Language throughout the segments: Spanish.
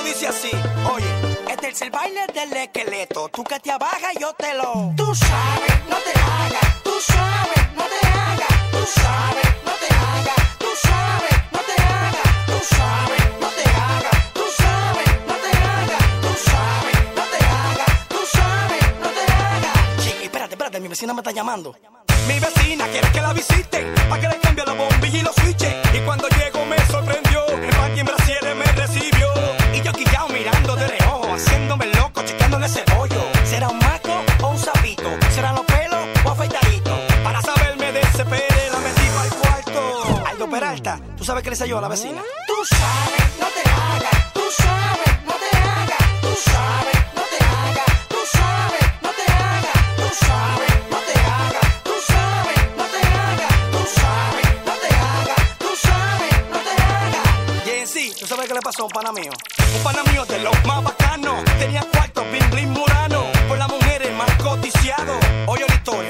dice así, oye, este es el baile del esqueleto. Tú que te abajas, yo te lo. Tú sabes, no te hagas. Tú sabes, no te hagas. Tú sabes, no te hagas. Tú sabes, no te hagas. Tú sabes, no te hagas. Tú sabes, no te hagas. Tú sabes, no te hagas. Tú sabes, no te hagas. Chiqui, espérate, mi vecina me está llamando. Mi vecina quiere que la visite, pa' que le cambie la bombilla y los switches. Y cuando llego me sorprendió, el parque en Brasil me recibió. Y yo quillao mirando de reojo, haciéndome loco, checándole ese hoyo. ¿Será un maco o un sapito? ¿Serán los pelos o afeitaditos? Para saber me desesperé, la metí pa'l cuarto. Aldo Peralta, ¿tú sabes qué le hice yo a la vecina? Tú sabes, no te hagas. Tú sabes, no te hagas. Tú sabes, no te hagas. Tú sabes, no te hagas. Tú sabes, no te hagas. Tú sabes, no te hagas. Tú sabes, no te hagas. Tú sabes, no te hagas. Y en sí, ¿tú sabes qué le pasó a un pana mío? Un pana mío de los más bacanos. Tenía cuarto, bling bling murano. Por las mujeres más codiciado. Oye la historia,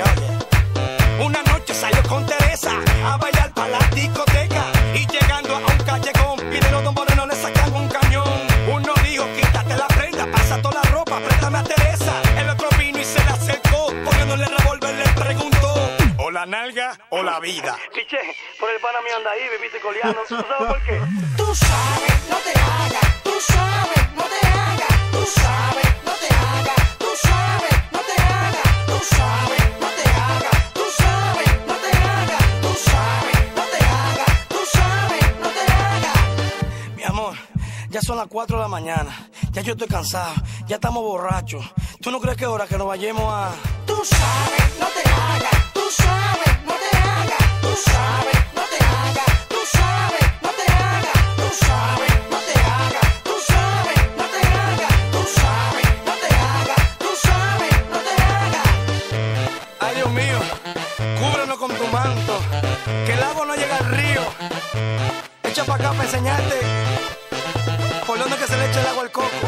oye. Una noche salió con Teresa a bailar pa' la discoteca. Y llegando a un callejón, y de los dos morenos le sacan un cañón. Uno dijo, quítate la prenda, pasa toda la ropa, préstame a Teresa. El otro vino y se le acercó, poniéndole el revólver le preguntó, o la nalga o la vida. Piche, por el pana mío anda ahí, viviste coleando. ¿Tú sabes por qué? Tú sabes, no te hagas. Tú sabes, no te hagas. Tú sabes, no te hagas. Tú sabes, no te hagas. Tú sabes, no te hagas. Tú sabes, no te hagas. Tú sabes, no te hagas. Tú sabes, no te hagas. Mi amor, ya son las 4 de la mañana. Ya yo estoy cansado. Ya estamos borrachos. ¿Tú no crees que es hora que nos vayamos a...? Tú sabes, no te hagas. Tú sabes, no te hagas. Tú sabes, no te hagas. Tú sabes, no te hagas. Tú sabes, no te hagas. Tú sabes, no te hagas. Tú sabes, no te hagas. Tú sabes, no te hagas. Ay, Dios mío, cúbrenos con tu manto, que el agua no llega al río. Echa para acá para enseñarte por dónde que se le echa el agua al coco.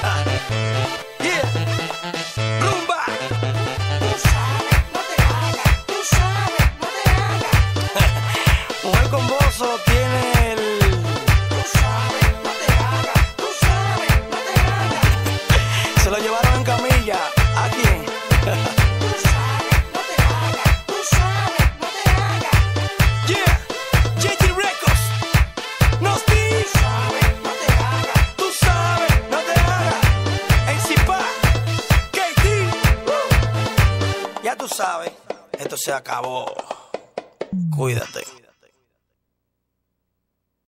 Yeah. Rumba. Tú sabes, no te hagas. Tú sabes, no te hagas. Mujer con bozo tiene el... Tú sabes, no te hagas. Tú sabes, no te hagas. Se lo llevaron en camilla. ¿A quién? Tú sabes, no te hagas. Tú sabes, no te hagas. Yeah. JT Records. No Steve. Tú sabes, no te hagas. Tú sabes, no te hagas. Encipa. KT. Ya tú sabes. Esto se acabó. Cuídate.